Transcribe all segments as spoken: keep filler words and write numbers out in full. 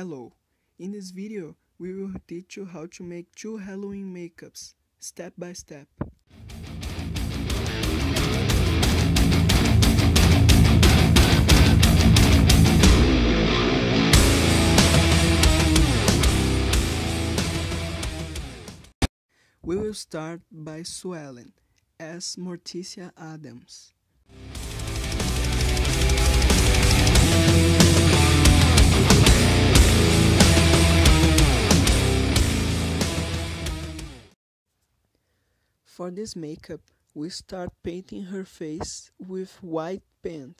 Hello! In this video, we will teach you how to make two Halloween makeups, step by step. We will start by Suellen, as Morticia Addams. For this makeup, we start painting her face with white paint.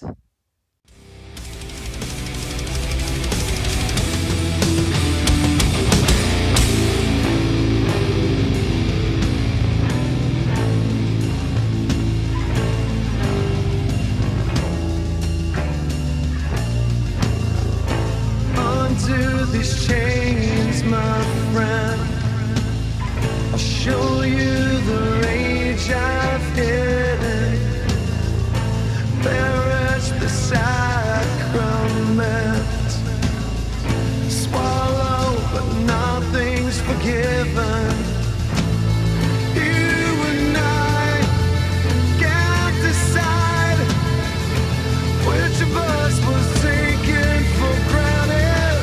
Undo these chains, my friend. I'll show you the rage I've hidden. Perish the sacrament. Swallow, but nothing's forgiven. You and I can't decide which of us was taken for granted.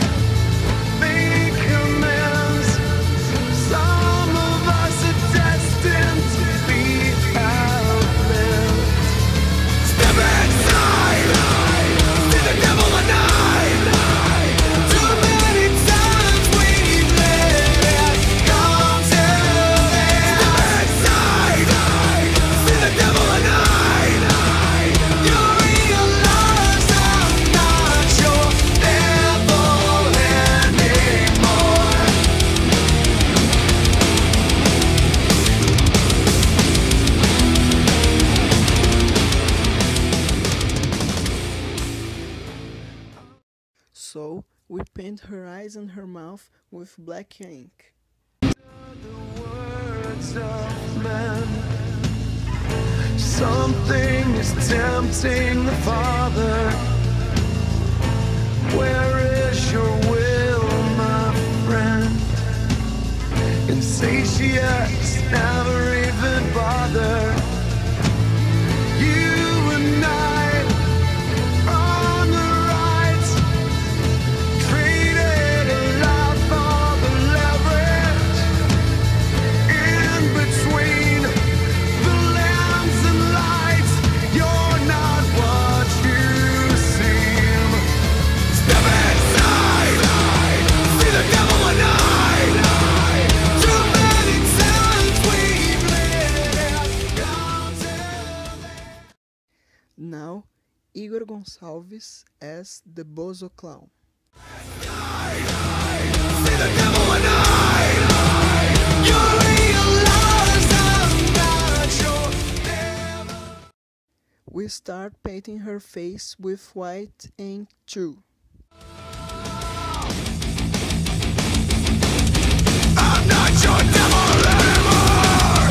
Make amends. Some of us are destined to be outlived. Step inside, see the devil alive. Too many times we've let it come to this. Step inside, see the devil alive. You realize I'm not your devil anymore. So, we paint her eyes and her mouth with black ink. The words of men. Something is tempting the Father. Where is your will, my friend? Insatiates never even bother. You and I on the right, traded a lot for the leverage. In between the lambs and lights, you're not what you seem. Step inside, see the devil alive. Too many times we've let it come to this. Now, Igor Gonçalves as the Bozo Clown. See the devil alive. You realize I'm not your devil. We start painting her face with white ink too. I'm not your devil anymore.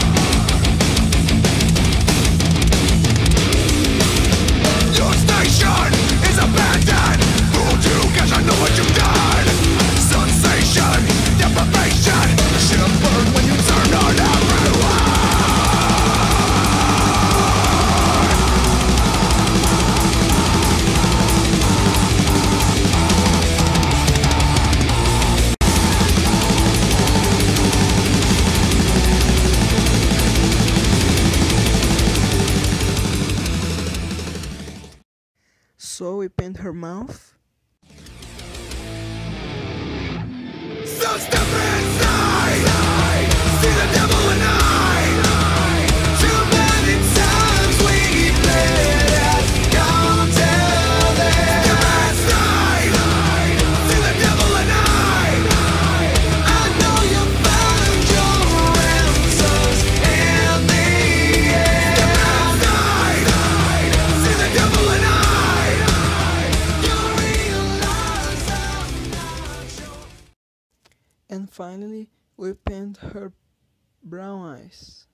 Your station is abandoned. Fooled you 'cause I know what you've done. Sensation, deprivation. Should've burned when you turned on everyone. So we paint her mouth. So step inside, see the devil alive. Too many times we've let it come to this. Step inside, see the devil alive. I know you found your answers in the end. Step inside, see the devil alive. You realize I'm not your. And finally, we paint her brown eyes.